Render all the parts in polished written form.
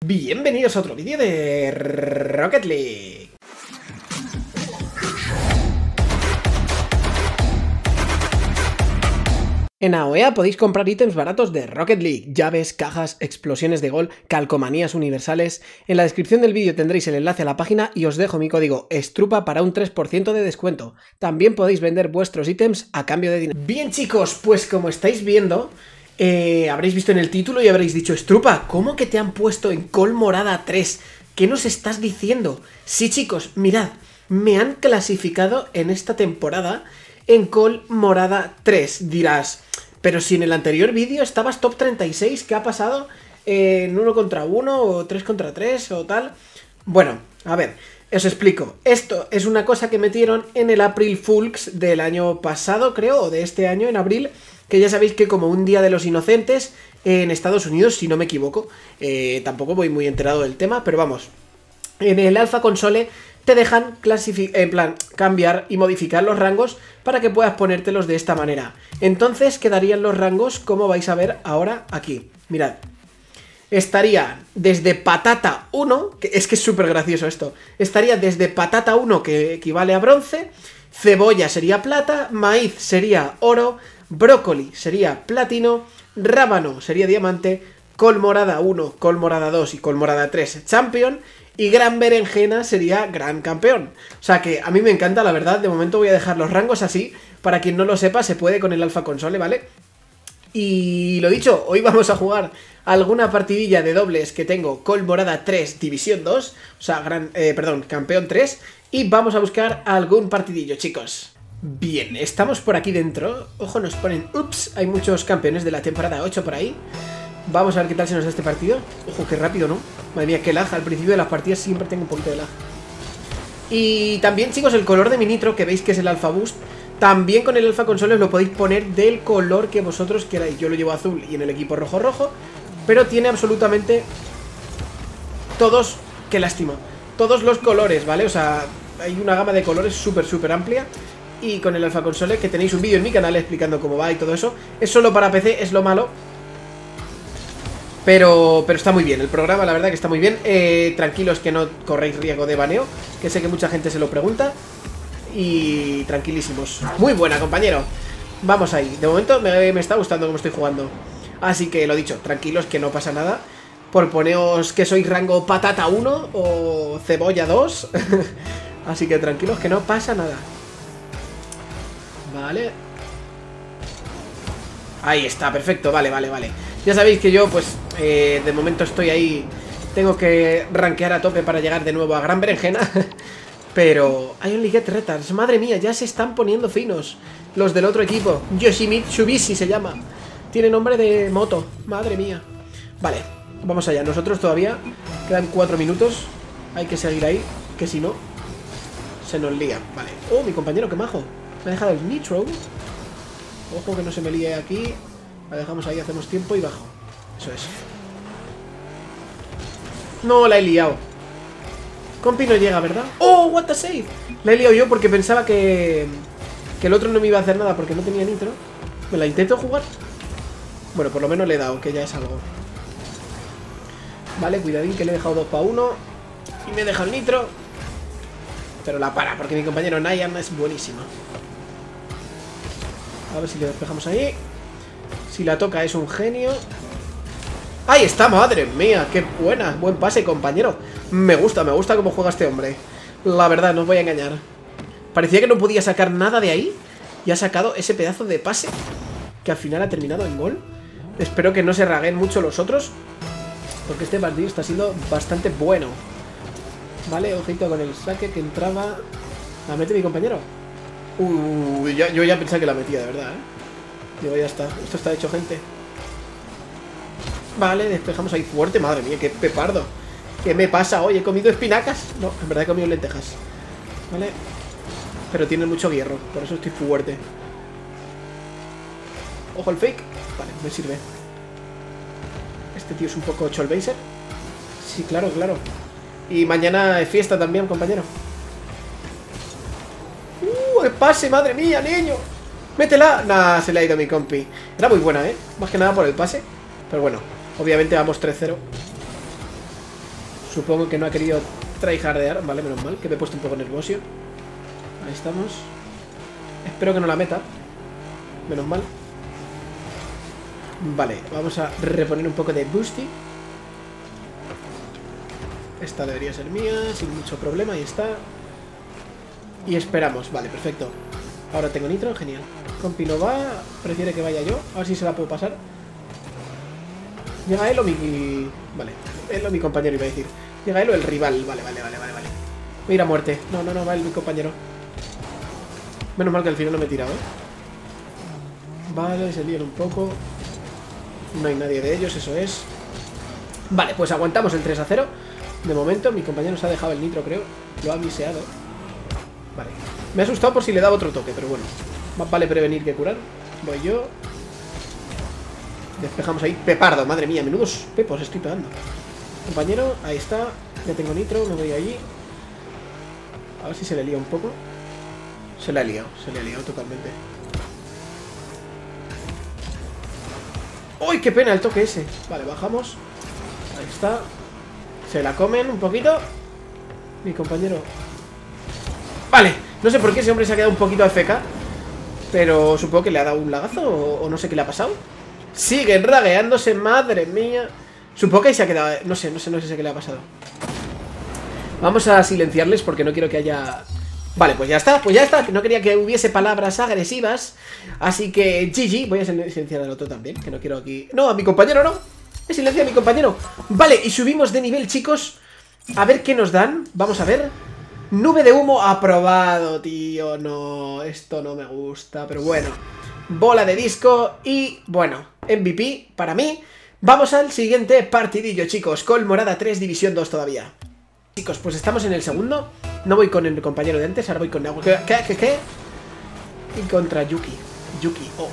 Bienvenidos a otro vídeo de Rocket League. En AOEA podéis comprar ítems baratos de Rocket League, llaves, cajas, explosiones de gol, calcomanías universales. En la descripción del vídeo tendréis el enlace a la página y os dejo mi código STRUPA para un 3% de descuento. También podéis vender vuestros ítems a cambio de dinero. Bien chicos, pues como estáis viendo, habréis visto en el título y habréis dicho: Strupa, ¿cómo que te han puesto en Col Morada 3? ¿Qué nos estás diciendo? Sí chicos, mirad, me han clasificado en esta temporada en Col Morada 3. Dirás, pero si en el anterior vídeo estabas top 36, ¿qué ha pasado? ¿En 1 contra 1 o 3 contra 3 o tal? Bueno, a ver, os explico. Esto es una cosa que metieron en el April Fools del año pasado, creo, o de este año, en abril, que ya sabéis que como un Día de los Inocentes en Estados Unidos, si no me equivoco. Tampoco voy muy enterado del tema, pero vamos, en el Alpha Console te dejan cambiar y modificar los rangos para que puedas ponértelos de esta manera. Entonces quedarían los rangos como vais a ver ahora aquí. Mirad, estaría desde patata 1, que es súper gracioso esto. Estaría desde patata 1, que equivale a bronce, cebolla sería plata, maíz sería oro, brócoli sería platino, rábano sería diamante, col morada 1, col morada 2 y col morada 3 champion, y gran berenjena sería gran campeón. O sea que a mí me encanta, la verdad. De momento voy a dejar los rangos así. Para quien no lo sepa, se puede con el Alpha Console, ¿vale? Y lo dicho, hoy vamos a jugar alguna partidilla de dobles que tengo Col Morada 3 División 2. O sea, campeón 3. Y vamos a buscar algún partidillo, chicos. Bien, estamos por aquí dentro. Ojo, nos ponen, ups, hay muchos campeones de la temporada 8 por ahí. Vamos a ver qué tal se nos da este partido. Ojo, qué rápido, ¿no? Madre mía, qué lag. Al principio de las partidas siempre tengo un poquito de lag. Y también, chicos, el color de mi nitro, que veis que es el Alpha Boost, también con el Alpha Console os lo podéis poner del color que vosotros queráis. Yo lo llevo azul y en el equipo rojo, pero tiene absolutamente todos, qué lástima, todos los colores, ¿vale? O sea, hay una gama de colores súper amplia. Y con el Alpha Console, que tenéis un vídeo en mi canal explicando cómo va y todo eso. Es solo para PC, es lo malo. Pero está muy bien, el programa la verdad que está muy bien. Tranquilos que no corréis riesgo de baneo, que sé que mucha gente se lo pregunta. Y tranquilísimos. Muy buena, compañero. Vamos ahí, de momento me está gustando cómo estoy jugando. Así que lo dicho, tranquilos que no pasa nada. Por poneos que sois rango patata 1 o cebolla 2. Así que tranquilos que no pasa nada. Vale. Ahí está, perfecto, vale. Ya sabéis que yo, pues, de momento estoy ahí. Tengo que rankear a tope para llegar de nuevo a gran berenjena. Pero hay un Get Retards. Madre mía, ya se están poniendo finos los del otro equipo. Mitsubishi se llama. Tiene nombre de moto. Madre mía. Vale, vamos allá. Nosotros todavía quedan 4 minutos. Hay que seguir ahí, que si no se nos lía. Vale. Oh, mi compañero, qué majo. Me ha dejado el nitro. Ojo que no se me líe aquí. La dejamos ahí, hacemos tiempo y bajo. Eso es. No, la he liado. Compi no llega, ¿verdad? ¡Oh, what the save! La he liado yo porque pensaba que el otro no me iba a hacer nada porque no tenía nitro. ¿Me la intento jugar? Bueno, por lo menos le he dado, que ya es algo. Vale, cuidadín que le he dejado 2 para 1. Y me he dejado el nitro. Pero la para, porque mi compañero Nayan es buenísimo. A ver si le despejamos ahí. Si la toca es un genio. ¡Ahí está! ¡Madre mía! ¡Qué buena! Buen pase, compañero. Me gusta cómo juega este hombre. La verdad, no os voy a engañar. Parecía que no podía sacar nada de ahí. Y ha sacado ese pedazo de pase que al final ha terminado en gol. Espero que no se raguen mucho los otros, porque este partido está siendo bastante bueno. Vale, ojito con el saque que entraba. ¿La mete mi compañero? Yo ya pensaba que la metía, de verdad, Digo, ya está, esto está hecho, gente. Vale, despejamos ahí fuerte. Madre mía, qué pepardo. ¿Qué me pasa hoy? ¿He comido espinacas? No, en verdad he comido lentejas. Vale. Pero tiene mucho hierro, por eso estoy fuerte. Ojo el fake. Vale, me sirve. Este tío es un poco cholbaser. Sí, claro. Y mañana es fiesta también, compañero. El pase, madre mía, niño. ¡Métela! Nah, se le ha ido a mi compi. Era muy buena, Más que nada por el pase. Pero bueno, obviamente vamos 3-0. Supongo que no ha querido tryhardear. Vale, menos mal, que me he puesto un poco nervioso. Ahí estamos. Espero que no la meta. Menos mal. Vale, vamos a reponer un poco de boosty. Esta debería ser mía, sin mucho problema, ahí está. Y esperamos, vale, perfecto. Ahora tengo nitro, genial. Compi no va, prefiere que vaya yo. A ver si se la puedo pasar. ¿Llega él o mi...? Vale, él o mi compañero iba a decir. ¿Llega él o el rival? Vale. Voy a ir a muerte. No, va él, mi compañero. Menos mal que al final no me he tirado, Vale, se lían un poco. No hay nadie de ellos, eso es. Vale, pues aguantamos el 3-0. De momento, mi compañero se ha dejado el nitro, creo. Lo ha miseado. Vale. Me ha asustado por si le daba otro toque, pero bueno. Más vale prevenir que curar. Voy yo. Despejamos ahí. Pepardo, madre mía, menudos pepos estoy pegando. Compañero, ahí está. Ya tengo nitro, me voy allí. A ver si se le lía un poco. Se le ha liado totalmente. ¡Uy, qué pena el toque ese! Vale, bajamos. Ahí está. Se la comen un poquito. Mi compañero. Vale, no sé por qué ese hombre se ha quedado un poquito AFK. Pero supongo que le ha dado un lagazo o no sé qué le ha pasado. Siguen ragueándose, madre mía. Supongo que ahí se ha quedado. No sé qué le ha pasado. Vamos a silenciarles porque no quiero que haya... Vale, pues ya está. No quería que hubiese palabras agresivas. Así que GG. Voy a silenciar al otro también, que no quiero aquí... No, a mi compañero no. He silenciado a mi compañero. Vale, y subimos de nivel, chicos. A ver qué nos dan. Vamos a ver. Nube de humo aprobado, tío. No, esto no me gusta. Pero bueno. Bola de disco y, bueno, MVP para mí. Vamos al siguiente partidillo, chicos. Col Morada 3, División 2 todavía. Chicos, pues estamos en el segundo. No voy con el compañero de antes, ahora voy con... ¿Qué? Y contra Yuki. Oh.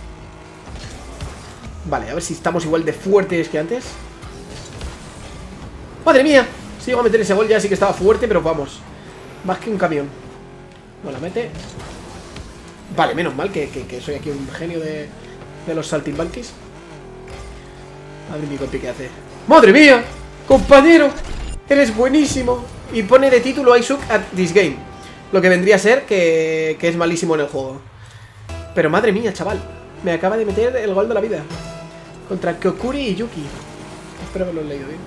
Vale, a ver si estamos igual de fuertes que antes. ¡Madre mía! Si llego a meter ese gol ya sí que estaba fuerte, pero vamos. Más que un camión. No la mete. Vale, menos mal que soy aquí un genio de los saltimbanquis. A ver mi compi qué hace. ¡Madre mía! ¡Compañero! ¡Eres buenísimo! Y pone de título I suck at this game. Lo que vendría a ser que es malísimo en el juego. Pero madre mía, chaval. Me acaba de meter el gol de la vida. Contra Kokuri y Yuki. Espero haberlo leído bien.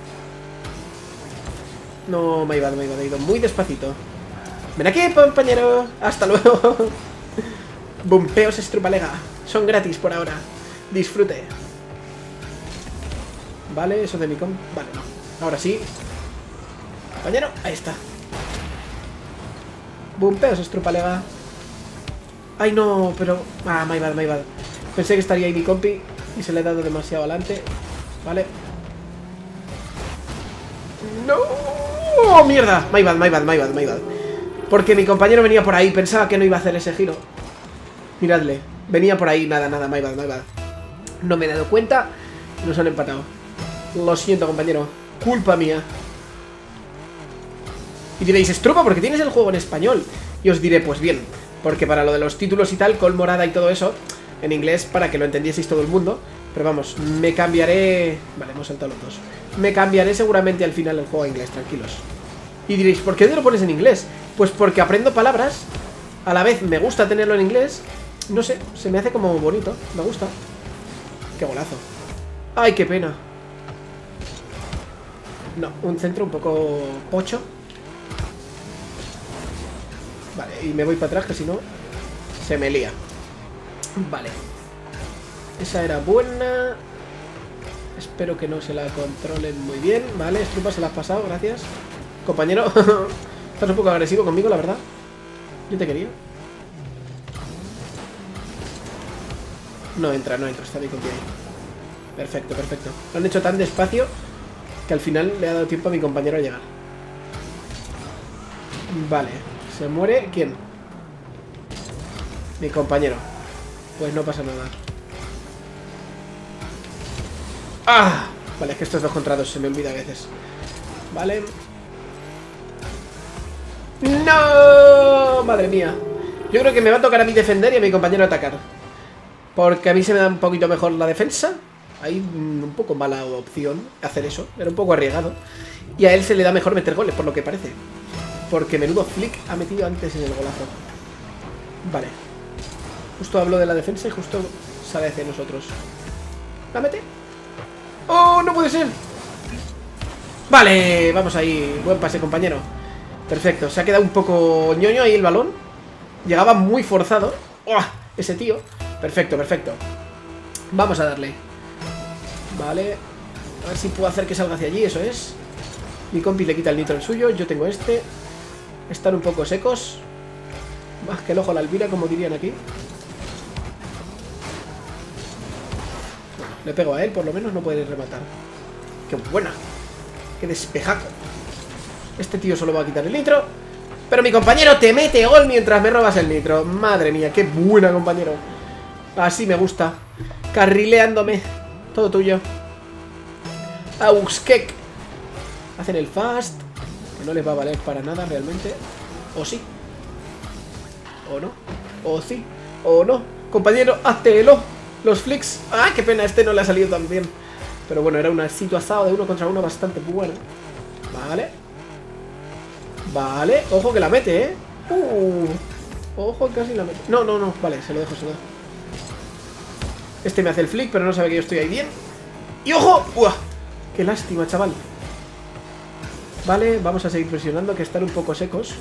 No, me ha ido muy despacito. Ven aquí, compañero. Hasta luego. Bumpeos Strupalega. Son gratis por ahora. Disfrute. Vale, eso de mi comp. Vale, no. Ahora sí. Compañero, ahí está. Bumpeos Strupalega. Ay, no, pero... Ah, my bad. Pensé que estaría ahí mi compi y se le he dado demasiado adelante. Vale. ¡No! ¡Oh, mierda! My bad. Porque mi compañero venía por ahí. Pensaba que no iba a hacer ese giro. Miradle. Venía por ahí. Nada. My bad. No me he dado cuenta. Nos han empatado. Lo siento, compañero. Culpa mía. Y diréis, Estrupa, ¿por qué tienes el juego en español? Y os diré, pues bien, porque para lo de los títulos y tal, Col Morada y todo eso, en inglés, para que lo entendieseis todo el mundo. Pero vamos, me cambiaré... Vale, hemos saltado los dos. Me cambiaré seguramente al final el juego a inglés, tranquilos. Y diréis, ¿por qué te lo pones en inglés? Pues porque aprendo palabras. A la vez me gusta tenerlo en inglés. No sé, se me hace como bonito. Me gusta. Qué golazo. Ay, qué pena. No, un centro un poco pocho. Vale, y me voy para atrás, que si no se me lía. Vale. Esa era buena. Espero que no se la controlen muy bien. Vale, Estrupa se la has pasado, gracias. Compañero, estás un poco agresivo conmigo, la verdad. Yo te quería. No entra, está bien contigo. Perfecto. Lo han hecho tan despacio que al final le ha dado tiempo a mi compañero a llegar. Vale, ¿se muere? ¿Quién? Mi compañero. Pues no pasa nada. ¡Ah! Vale, es que estos 2 contra 2 se me olvida a veces. Vale. ¡No! Madre mía. Yo creo que me va a tocar a mí defender y a mi compañero atacar. Porque a mí se me da un poquito mejor la defensa. Hay un poco mala opción hacer eso. Era un poco arriesgado. Y a él se le da mejor meter goles, por lo que parece. Porque menudo flick ha metido antes en el golazo. Vale. Justo hablo de la defensa y justo sale hacia nosotros. ¿La mete? ¡Oh, no puede ser! Vale, vamos ahí. Buen pase, compañero. Perfecto, se ha quedado un poco ñoño ahí el balón. Llegaba muy forzado. ¡Oh! Ese tío. Perfecto, perfecto. Vamos a darle. Vale. A ver si puedo hacer que salga hacia allí, eso es. Mi compi le quita el nitro el suyo. Yo tengo este. Están un poco secos. Más que el ojo a la Elvira, como dirían aquí. Bueno, le pego a él, por lo menos no puede rematar. ¡Qué buena! ¡Qué despejaco! Este tío solo va a quitar el nitro. Pero mi compañero te mete gol mientras me robas el nitro. Madre mía, qué buena, compañero. Así me gusta. Carrileándome. Todo tuyo. Auskek. Hacen el fast. Que no les va a valer para nada realmente. O sí. O no. O sí. O no. Compañero, háztelo. Los flicks. ¡Ah, qué pena! Este no le ha salido tan bien. Pero bueno, era una situación de 1 contra 1 bastante buena. Vale. Vale. Ojo que la mete, ¿eh? Ojo, casi la mete. No, no, no. Vale, se lo dejo, se lo dejo. Este me hace el flick, pero no sabe que yo estoy ahí bien. ¡Y ojo! ¡Uah! ¡Qué lástima, chaval! Vale, vamos a seguir presionando, que están un poco secos.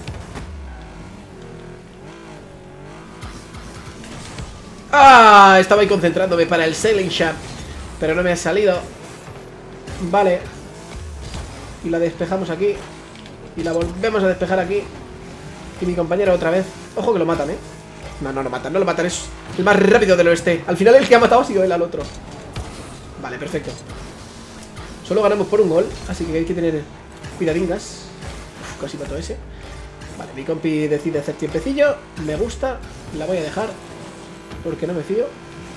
¡Ah! Estaba ahí concentrándome para el Sailing Shot, pero no me ha salido. Vale. Y la despejamos aquí. Y la volvemos a despejar aquí. Y mi compañero otra vez. Ojo que lo matan, ¿eh? No, no lo matan, no lo matan. Es el más rápido del oeste. Al final el que ha matado ha sido él al otro. Vale, perfecto. Solo ganamos por un gol, así que hay que tener cuidadingas. Uf, casi mató ese. Vale, mi compi decide hacer tiempecillo. Me gusta, la voy a dejar porque no me fío.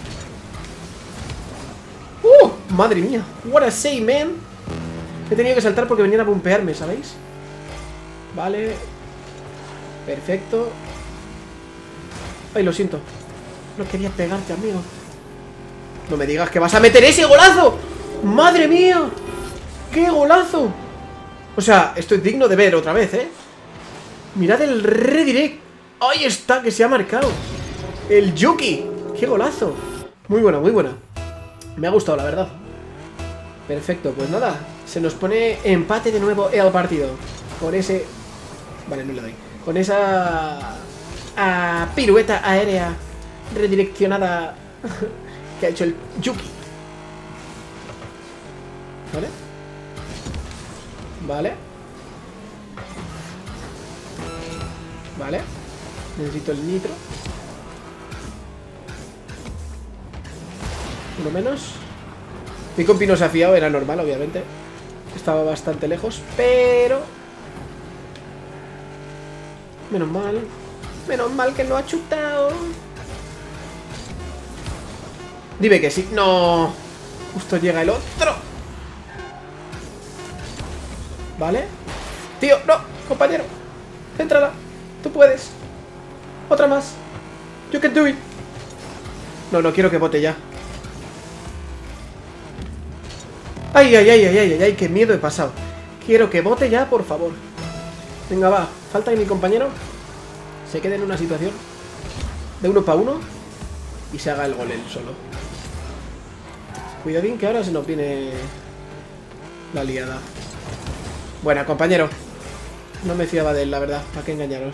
Madre mía. What a say, man. He tenido que saltar porque venían a bumpearme, ¿sabéis? Vale. Perfecto. Ay, lo siento. No quería pegarte, amigo. No me digas que vas a meter ese golazo. ¡Madre mía! ¡Qué golazo! O sea, esto es digno de ver otra vez, ¿eh? Mirad el redirect. ¡Ahí está! Que se ha marcado. El Yuki. ¡Qué golazo! Muy buena, muy buena. Me ha gustado, la verdad. Perfecto, pues nada. Se nos pone empate de nuevo el partido. Con ese... Vale, no le doy. Con esa... pirueta aérea redireccionada que ha hecho el Yuki. ¿Vale? Vale. Vale. Necesito el nitro. Uno menos. Mi compi no se ha fiado, era normal, obviamente. Estaba bastante lejos, pero... Menos mal. Menos mal que no ha chutado. Dime que sí. No. Justo llega el otro. Vale. Tío, no, compañero. Entrala. Tú puedes. Otra más. You can do it. No, no quiero que bote ya. Ay, ay, ay, ay, ay, ay, ay, qué miedo he pasado. Quiero que bote ya, por favor. Venga, va. Falta que mi compañero se quede en una situación de 1 para 1 y se haga el gol él solo. Cuidadín que ahora se nos viene la liada. Buena, compañero. No me fiaba de él, la verdad. ¿Para qué engañaros?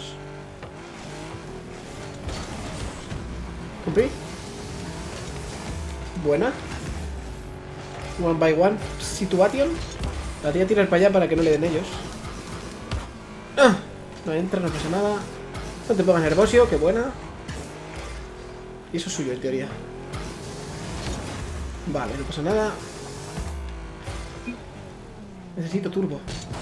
¿Cumplí? Buena. One by one situation. La voy a tirar para allá para que no le den ellos. No entra, no pasa nada. No te pongas nervioso, qué buena. Y eso es suyo, en teoría. Vale, no pasa nada. Necesito turbo.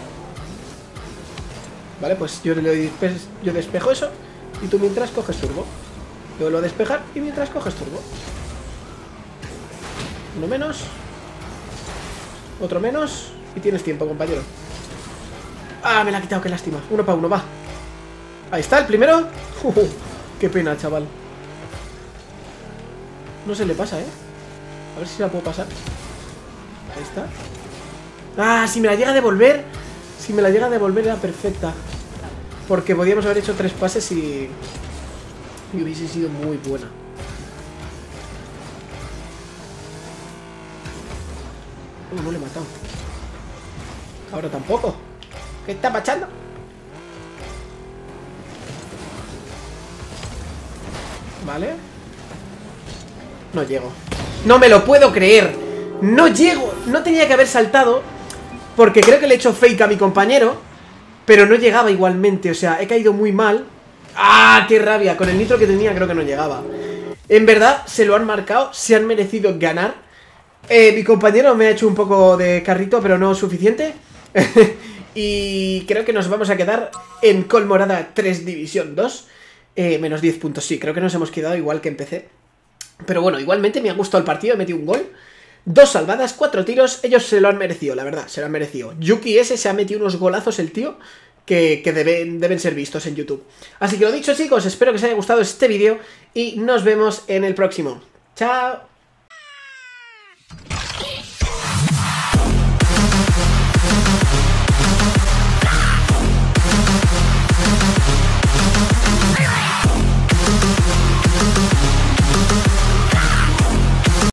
Vale, pues yo despejo eso y tú mientras coges turbo. Yo lo despejar y mientras coges turbo. Uno menos. Otro menos. Y tienes tiempo, compañero. Ah, me la ha quitado, qué lástima. 1 para 1, va. Ahí está, el primero. Qué pena, chaval. No se le pasa, ¿eh? A ver si la puedo pasar. Ahí está. Ah, si me la llega a devolver. Si me la llega a devolver era perfecta. Porque podíamos haber hecho 3 pases y hubiese sido muy buena. No le he matado. Ahora tampoco. ¿Qué está pasando? Vale. No llego. No me lo puedo creer. No llego. No tenía que haber saltado, porque creo que le he hecho fake a mi compañero, pero no llegaba igualmente. O sea, he caído muy mal. ¡Ah, qué rabia! Con el nitro que tenía creo que no llegaba. En verdad, se lo han marcado. Se han merecido ganar. Mi compañero me ha hecho un poco de carrito, pero no suficiente. Y creo que nos vamos a quedar en Colmorada 3 División 2. Menos 10 puntos, sí, creo que nos hemos quedado igual que empecé. Pero bueno, igualmente me ha gustado el partido, he metido un gol, 2 salvadas, 4 tiros, ellos se lo han merecido, la verdad, se lo han merecido. Yuki ese se ha metido unos golazos el tío que deben ser vistos en YouTube. Así que lo dicho, chicos, espero que os haya gustado este vídeo y nos vemos en el próximo. ¡Chao!